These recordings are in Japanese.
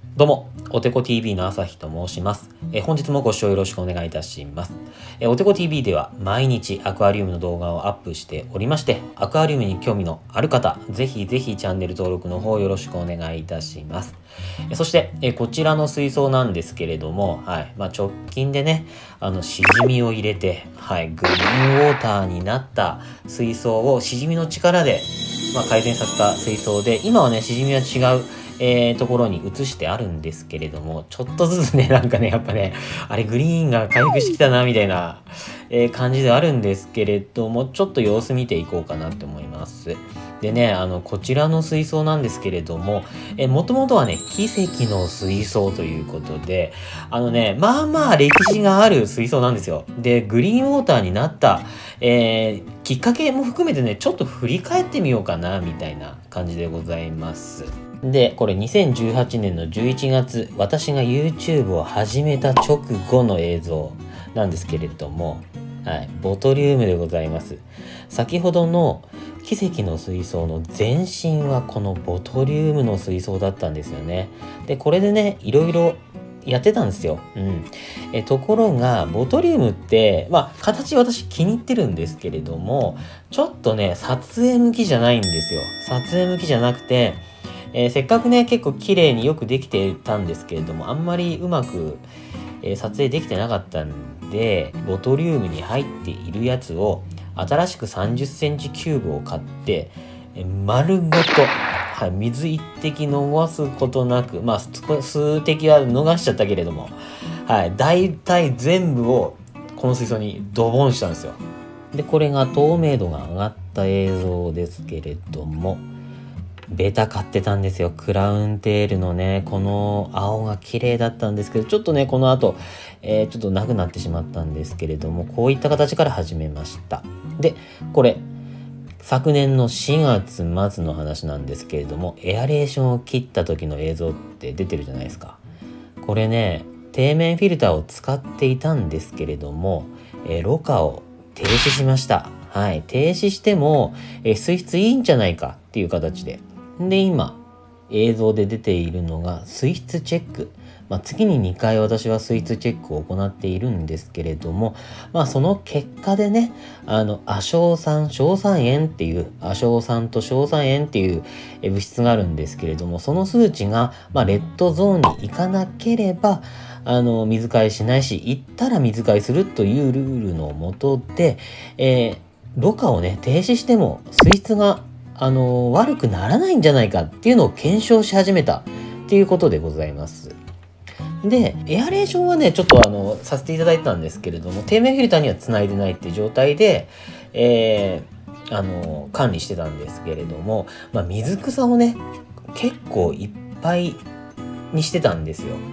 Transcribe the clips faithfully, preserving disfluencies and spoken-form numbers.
どうも、おてこ ティーブイ の朝日と申します。え本日もご視聴よろしくお願いいたします。えおてこ ティーブイ では毎日アクアリウムの動画をアップしておりまして、アクアリウムに興味のある方、ぜひぜひチャンネル登録の方よろしくお願いいたします。えそして、えこちらの水槽なんですけれども、はい、まあ、直近でね、あの、シジミを入れて、はい、グリーンウォーターになった水槽をシジミの力で、まあ、改善させた水槽で、今はね、シジミは違う、えー、ところに移してあるんですけれども、ちょっとずつね、なんかね、やっぱね、あれグリーンが回復してきたな、みたいな、えー、感じではあるんですけれども、ちょっと様子見ていこうかなって思います。でね、あの、こちらの水槽なんですけれども、えー、もともとはね、奇跡の水槽ということで、あのね、まあまあ歴史がある水槽なんですよ。で、グリーンウォーターになった、えー、きっかけも含めてね、ちょっと振り返ってみようかな、みたいな感じでございます。で、これにせんじゅうはちねんのじゅういちがつ、私が YouTube を始めた直後の映像なんですけれども、はい、ボトリウムでございます。先ほどの奇跡の水槽の前身はこのボトリウムの水槽だったんですよね。で、これでね、いろいろやってたんですよ。うん。え、ところが、ボトリウムって、まあ、形私気に入ってるんですけれども、ちょっとね、撮影向きじゃないんですよ。撮影向きじゃなくて、えー、せっかくね、結構綺麗によくできてたんですけれども、あんまりうまく、えー、撮影できてなかったんで、ボトリウムに入っているやつを、新しくさんじゅっセンチキューブを買って、えー、丸ごと、はい、水一滴逃すことなく、まあ、数滴は逃しちゃったけれども、はい、大体全部をこの水槽にドボンしたんですよ。で、これが透明度が上がった映像ですけれども、ベタ買ってたんですよ。クラウンテールのね、この青が綺麗だったんですけど、ちょっとね、この後、えー、ちょっとなくなってしまったんですけれども、こういった形から始めました。で、これ、昨年のしがつ末の話なんですけれども、エアレーションを切った時の映像って出てるじゃないですか。これね、底面フィルターを使っていたんですけれども、えー、ろ過を停止しました。はい。停止しても、えー、水質いいんじゃないかっていう形で。で、今、映像で出ているのが水質チェック。まあ、月ににかい私は水質チェックを行っているんですけれども、まあ、その結果でね、あの、亜硝酸、硝酸塩っていう、亜硝酸と硝酸塩っていう物質があるんですけれども、その数値が、まあ、レッドゾーンに行かなければ、あの、水替えしないし、行ったら水替えするというルールのもとで、えー、ろ過をね、停止しても水質があの、悪くならないんじゃないかっていうのを検証し始めたっていうことでございます。で、エアレーションはね、ちょっとあの、させていただいたんですけれども、底面フィルターには繋いでないっていう状態で、えー、あの、管理してたんですけれども、まあ、水草をね、結構いっぱいにしてたんですよ。うん。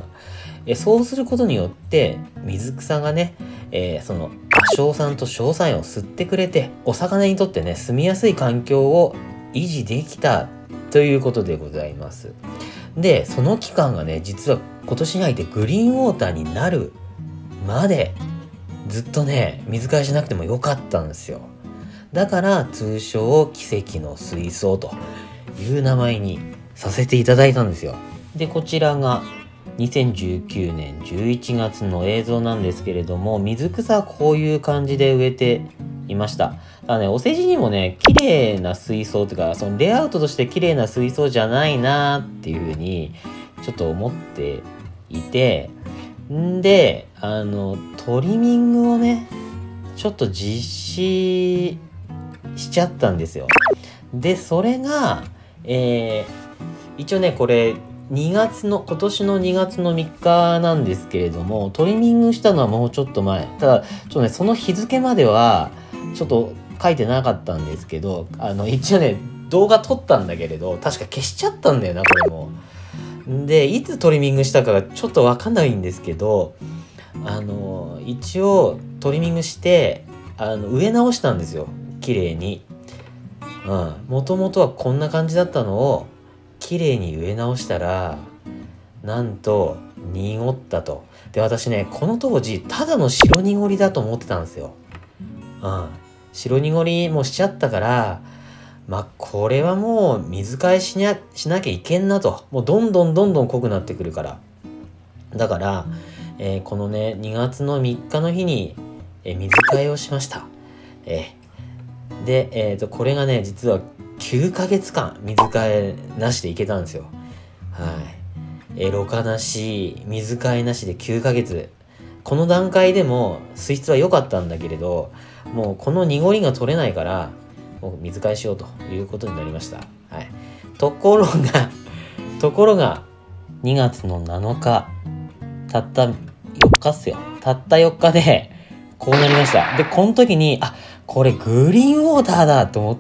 えそうすることによって、水草がね、えー、その、亜硝酸と硝酸塩を吸ってくれて、お魚にとってね、住みやすい環境を維持できたということでございます。で、その期間がね、実は今年に入ってグリーンウォーターになるまで、ずっとね、水替えしなくてもよかったんですよ。だから、通称、奇跡の水槽という名前にさせていただいたんですよ。で、こちらが、にせんじゅうきゅうねんじゅういちがつの映像なんですけれども、水草はこういう感じで植えていました。ただね、お世辞にもね、綺麗な水槽っていうか、そのレイアウトとして綺麗な水槽じゃないなっていうふうに、ちょっと思っていて、んで、あの、トリミングをね、ちょっと実施しちゃったんですよ。で、それが、えー、一応ね、これ、にがつの、今年のにがつのみっかなんですけれども、トリミングしたのはもうちょっと前。ただ、ちょっとね、その日付までは、ちょっと書いてなかったんですけど、あの、一応ね、動画撮ったんだけれど、確か消しちゃったんだよな、これも。で、いつトリミングしたかがちょっとわかんないんですけど、あの、一応トリミングして、あの、植え直したんですよ。綺麗に。うん。もともとはこんな感じだったのを、綺麗に植え直したら、なんと濁ったと。で、私ね、この当時ただの白濁りだと思ってたんですよ。うん。白濁りもしちゃったから、 まあこれはもう水替えしなしなきゃいけんなと。もうどんどんどんどん濃くなってくるから。だから、えーこのねにがつのみっかの日に、えー水替えをしました。えーで、えーとこれがね実はきゅうかげつかん水替えなしでいけたんですよ。はい。えー、ろ過なし、水替えなしできゅうかげつ。この段階でも水質は良かったんだけれど、もうこの濁りが取れないから、もう水替えしようということになりました。はい。ところが、ところが、にがつのなのか、たったよっかっすよ。たったよっかで、こうなりました。で、この時に、あ、これグリーンウォーターだと思って、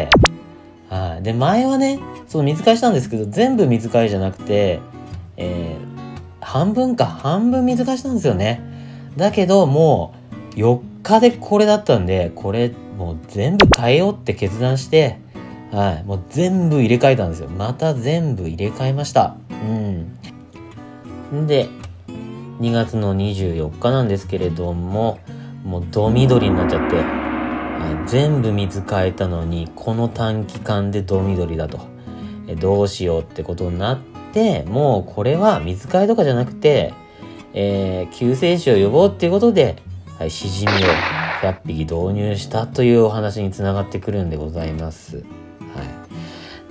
はい。で、前はね、その水替えしたんですけど、全部水替えじゃなくて、えー半分か、半分水替えしたんですよね。だけど、もう、よっかでこれだったんで、これ、もう全部変えようって決断して、はい、もう全部入れ替えたんですよ。また全部入れ替えました。うん。んで、にがつのにじゅうよっかなんですけれども、もう、ど緑になっちゃって、はい、全部水替えたのに、この短期間でど緑だと。えどうしようってことになって、で、もうこれは水替えとかじゃなくて、えー、救世主を呼ぼうっていうことで、はい、シジミをひゃっぴき導入したというお話につながってくるんでございます。はい。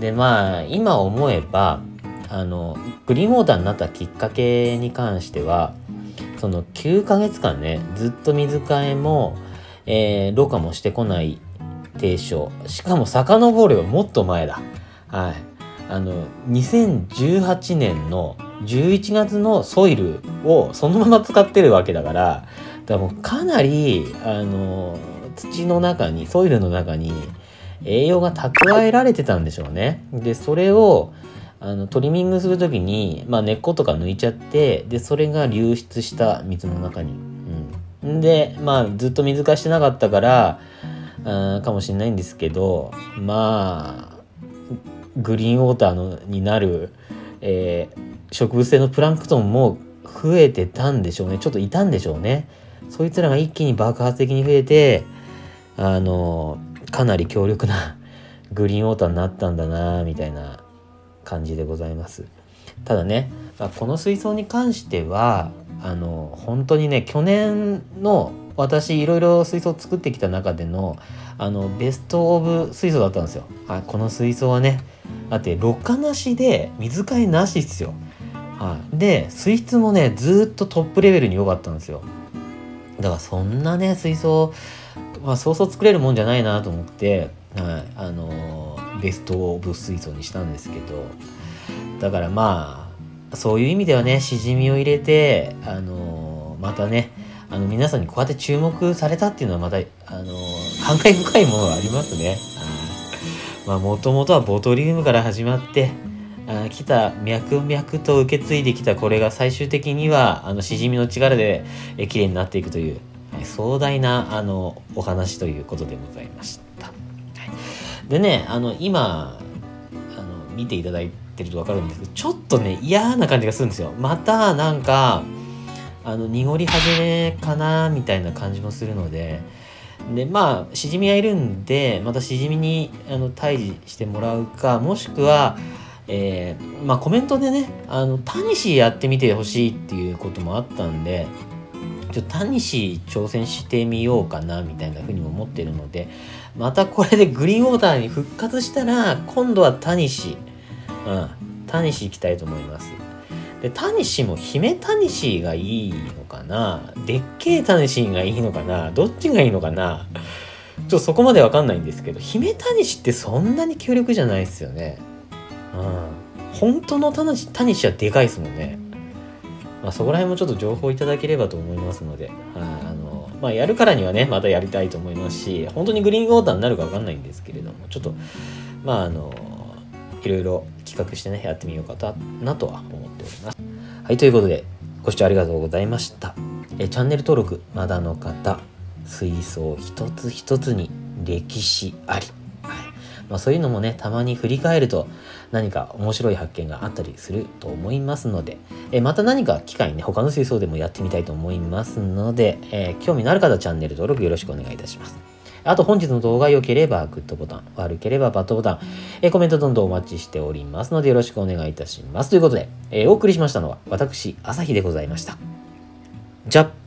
で、まあ、今思えば、あの、グリーンウォーターになったきっかけに関しては、そのきゅうかげつかんね、ずっと水替えも、えー、ろ過もしてこない低所。しかも遡ればもっと前だ。はい。あの、にせんじゅうはちねんのじゅういちがつのソイルをそのまま使ってるわけだから、だからもうかなり、あの、土の中に、ソイルの中に栄養が蓄えられてたんでしょうね。で、それを、あの、トリミングするときに、まあ根っことか抜いちゃって、で、それが流出した水の中に。うん。で、まあずっと水化してなかったから、あかもしれないんですけど、まあ、グリーンウォーターのになる、えー、植物性のプランクトンも増えてたんでしょうね。ちょっといたんでしょうね。そいつらが一気に爆発的に増えて、あのかなり強力なグリーンウォーターになったんだなみたいな感じでございます。ただね、まあ、この水槽に関してはあの本当にね、去年の私いろいろ水槽作ってきた中でのあのベストオブ水槽だったんですよ。はい、この水槽はね、だってろ過なしで水替えなしっすよ。はい、で水質もねずっとトップレベルに良かったんですよ。だからそんなね水槽、まあ、そうそう作れるもんじゃないなと思って、はい、あのー、ベストオブ水槽にしたんですけど、だからまあそういう意味ではね、しじみを入れて、あのー、またね、あの皆さんにこうやって注目されたっていうのはまた、あのー、感慨深いものがありますね。まあもともとはボトリウムから始まってあ来た脈々と受け継いできたこれが最終的にはあのしじみの力でえ綺麗になっていくという、はい、壮大なあのお話ということでございました。はい、でね、あの今あの見ていただいてると分かるんですけど、ちょっとね嫌な感じがするんですよ。またなんかあの濁り始めかなみたいな感じもするので。でまあしじみがいるんで、またしじみにあの退治してもらうか、もしくは、えー、まあコメントでね、あのタニシやってみてほしいっていうこともあったんで、ちょっとタニシ挑戦してみようかなみたいなふうにも思ってるので、またこれでグリーンウォーターに復活したら今度はタニシ、うん、タニシ行きたいと思います。でタニシも姫タニシがいいのかな、でっけえタニシがいいのかな、どっちがいいのかな、ちょっとそこまでわかんないんですけど、姫タニシってそんなに強力じゃないですよね。うん、本当のタニシ、タニシはでかいですもんね。まあそこら辺もちょっと情報いただければと思いますので、あのまあやるからにはねまたやりたいと思いますし、本当にグリーンウォーターになるかわかんないんですけれども、ちょっとまああのいろいろ企画してねやってみようかなとは思っております。はい、ということでご視聴ありがとうございました。えチャンネル登録まだの方、水槽一つ一つに歴史あり、はい、まあ、そういうのもねたまに振り返ると何か面白い発見があったりすると思いますので、えまた何か機会にね他の水槽でもやってみたいと思いますので、えー、興味のある方はチャンネル登録よろしくお願いいたします。 あと本日の動画良ければグッドボタン、悪ければバッドボタン、えー、コメントどんどんお待ちしておりますのでよろしくお願いいたします。ということで、えー、お送りしましたのは私、朝日でございました。じゃっ